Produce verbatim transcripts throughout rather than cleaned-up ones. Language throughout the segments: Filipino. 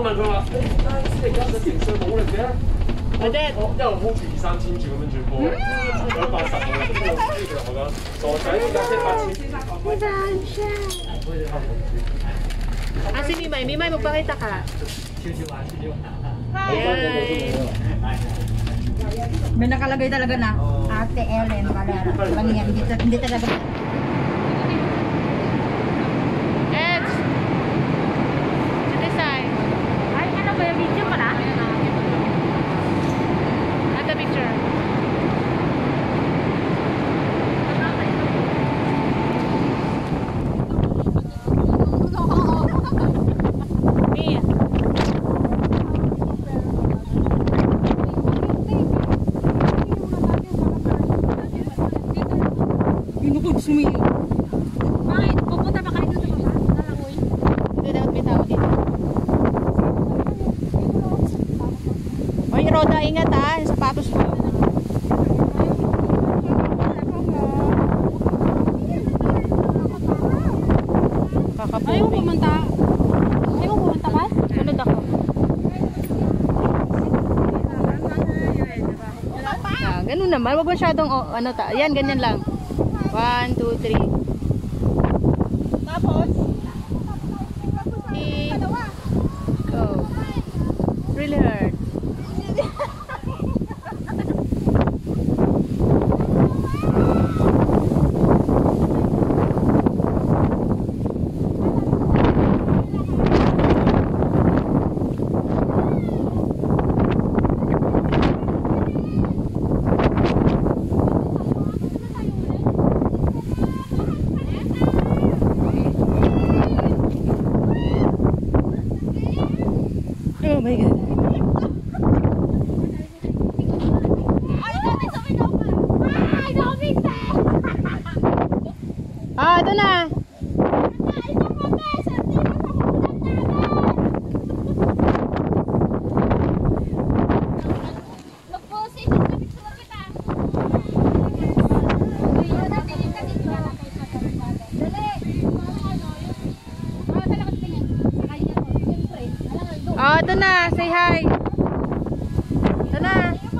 問佢話：誒，你而家想整雙冇力嘅？ 我即係我因為我 hold 住二三千住咁樣轉波，兩百十我跟住其實我覺得傻仔呢架車八千。 Ah, si Mimay. Mimay, magpakita ka. Hi! May nakalagay talaga na Ate Ellen Valera. Lang yan, hindi, hindi talaga. Eds! To the side. Ay, ano ba yung video mo na? At the picture. Sumiyo. Bakit? Pupunta ba kayo dito sa Lalangoy? Hindi dapat may tao dito. Oy, Roda, ingat ha. Yung sapatos mo. Kakapumi. Ayaw pumunta. Ayaw pumunta ba? Sunod ako. Ah, ganun naman. Huwag masyadong, oh, ano ta. Yan, ganyan lang. One, two, three. Tapos? Three. Go. Really hard. Oh my God. Ah, ito na. Ah, ito na. Say hi. Ito na.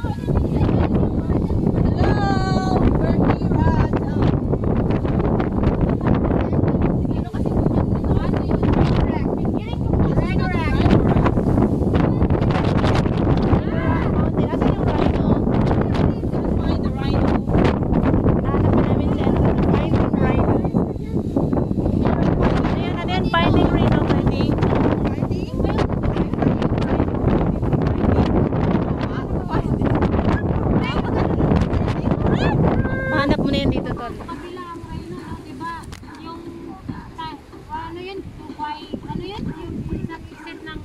Hanap mo na yan dito, Tol. Kabila ang Rhino, diba? Yung, ano yun? Yung white, ano yun? Yung nag-exit ng...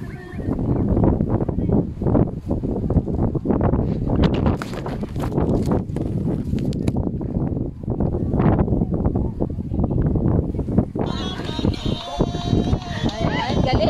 Ayan, galing!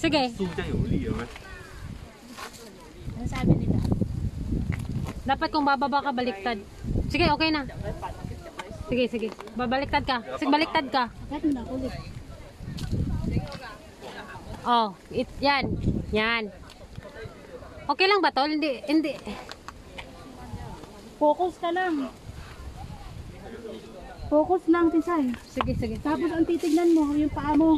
Sige. 输这样有力有没有？ Ano sabi nila? Dapat kung bababa ka, baliktad. Sige, okay na. Sige, sige. Babaliktad ka. Sige, baliktad ka. Bakit na ulit? Oh, it, yan. Yan. Okay lang ba, tol? Hindi, hindi. Focus ka lang. Focus lang, Tisay. Sige, sige. Tapos ang titignan mo, yung paa mo.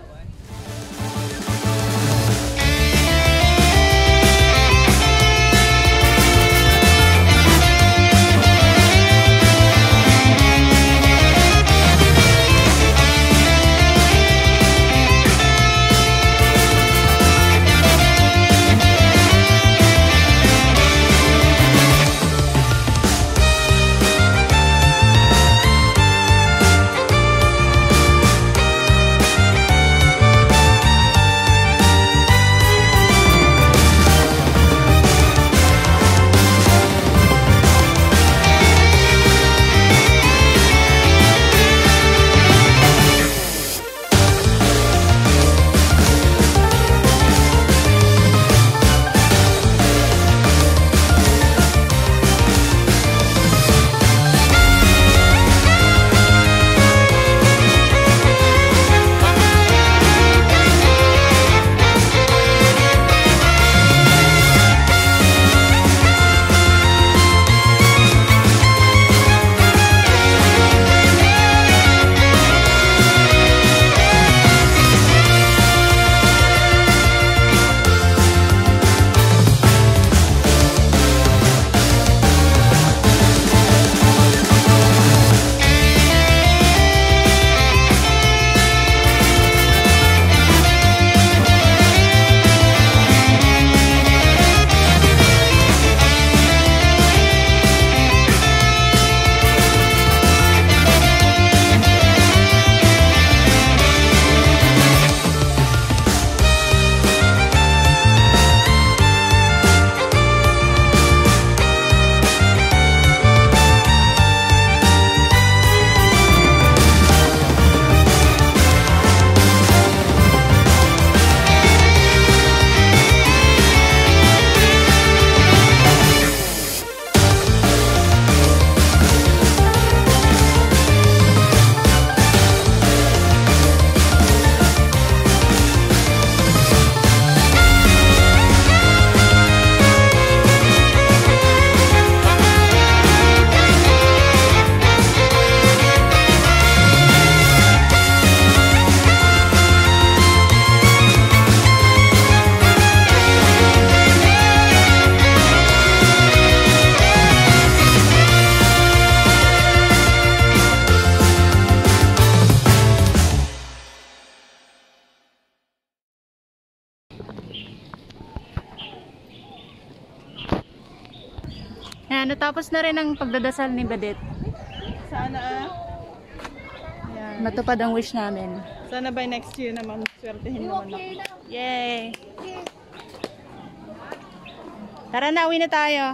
Yan, natapos na rin ang pagdadasal ni Badet. Sana ah. Yan. Matupad ang wish namin. Sana by next year naman, swertehin naman ako. Yay! Tara na, uwi na tayo.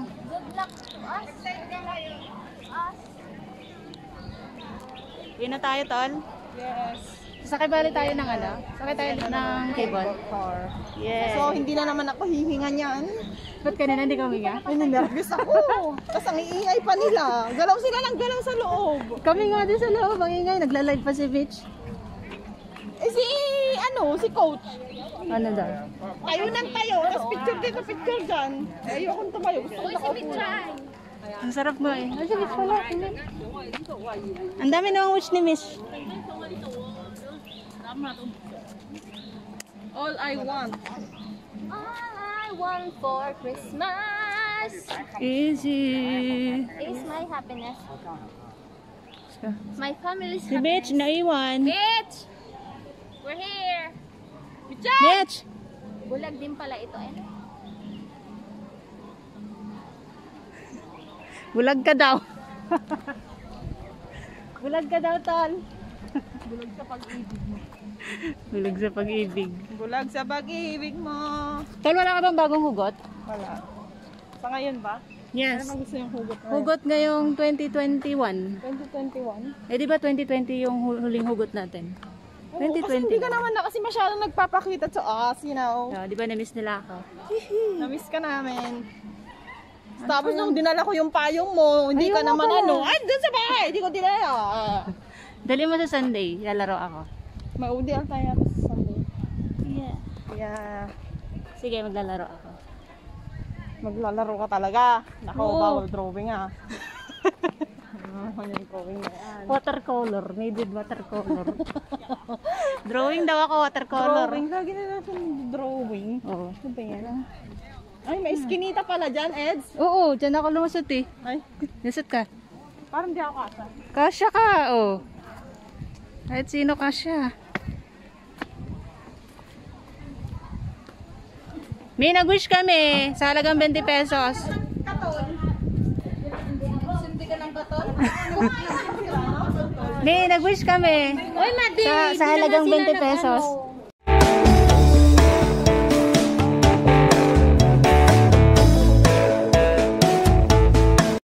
Uwi na tayo, Tol. Yes. Sakay bali tayo ng ano? Sakay tayo ng cable. Car. Yes. So, hindi na naman ako hihinga niyan. Ba't kanina hindi ka huminga? Ay, nervous ako. Tapos ang iingay pa nila. Galaw sila ng galaw sa loob. Kami nga din sa loob, ang ingay. Nagla-live pa si Mitch. Eh si, ano, si coach. Ano daw? Tayo nang tayo. Tapos picture dito, picture dyan. Eh, ayokong tumayo. Gusto ko nakaupo. Ang sarap mo eh. Ay, si Mitch pala. Ang dami namang wish ni Mitch. All I want. All I want for Christmas Easy. is my happiness. My family's Si Mitch, happiness. naiwan. Bitch! We're here! Mitch! Bulag din pala ito eh. Bulag ka daw. Bulag ka daw, Tol. Bulag sa pag-ibig mo. Bulag sa pag-ibig. Bulag sa pag-ibig mo. Tol, wala ka bang bagong hugot? Wala. Sa ngayon ba? Yes. Ano bang gusto yung hugot mo? Hugot ngayong twenty twenty-one. twenty twenty-one? Eh di ba twenty twenty yung hu- huling hugot natin? twenty Kasi twenty. hindi ka naman na kasi masyadong nagpapakita to us, you know. Oh, di ba na-miss nila ako? Na-miss ka namin. Tapos nung dinala ko yung payong mo, hindi ka Ayaw naman mo pala. ano. Ay, doon sa bahay, hindi ko dinala. Dali mo sa Sunday, lalaro ako. May U D L tayo sa Sunday. Yeah. Yeah. Sige, maglalaro ako. Maglalaro ka talaga. Nako, Oo. bawal drawing ah. Ano yung drawing na yan? Watercolor, made with watercolor. Drawing daw ako, watercolor. Drawing, lagi na natin drawing. Oo. Ano ba yan? Ay, may skinita pala dyan, Eds. Oo, dyan ako lumusot eh. Ay, Lusot ka. parang di ako kasa. Kasya ka, oh. Kahit sino kasya. May nag-wish kami sa halagang twenty pesos. May nag-wish kami Uy, Madi! sa, sa halagang twenty pesos.